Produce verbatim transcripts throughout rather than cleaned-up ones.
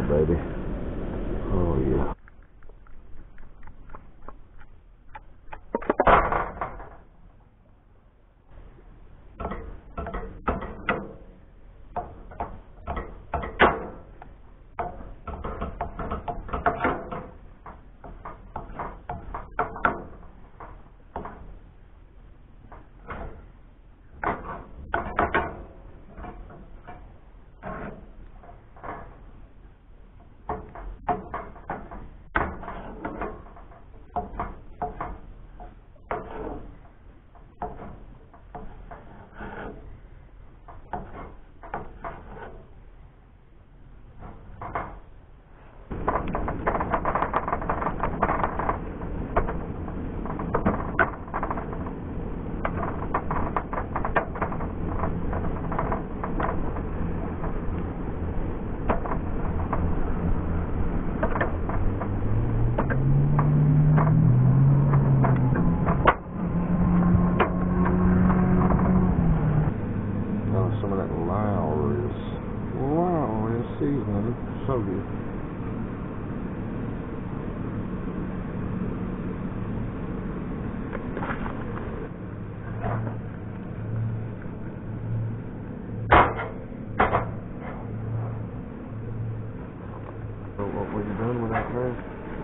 baby. Oh yeah. Some of that Lowry's, Lowry's seasoning, so good. So what were you doing with that there?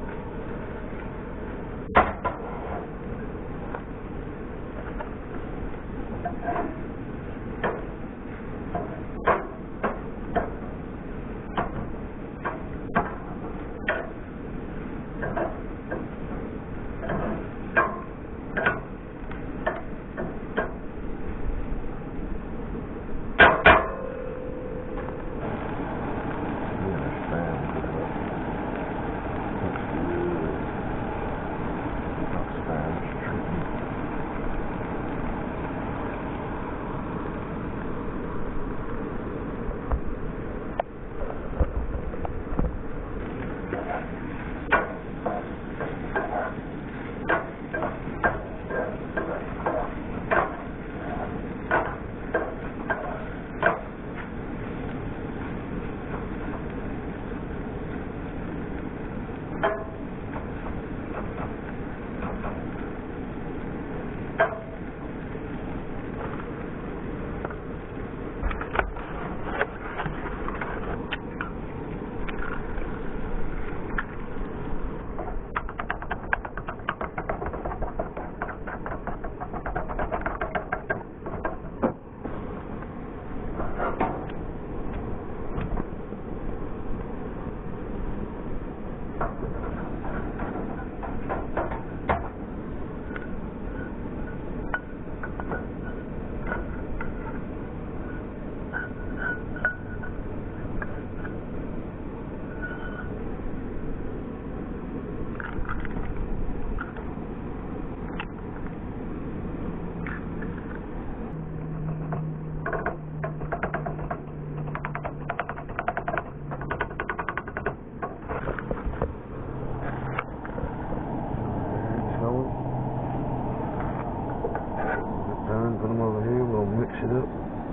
Put them over here, we'll mix it up.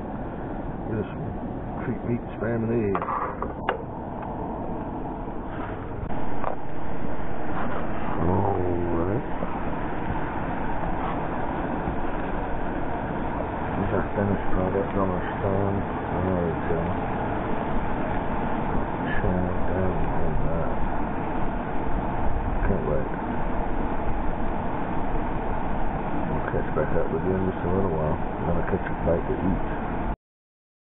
Get us some creek meat, spam, and eggs. Alright. Here's our finished product on our stand. There we go. Shine down on that. Can't wait. Catch back up with you in just a little while. I'm gonna catch a bite to eat.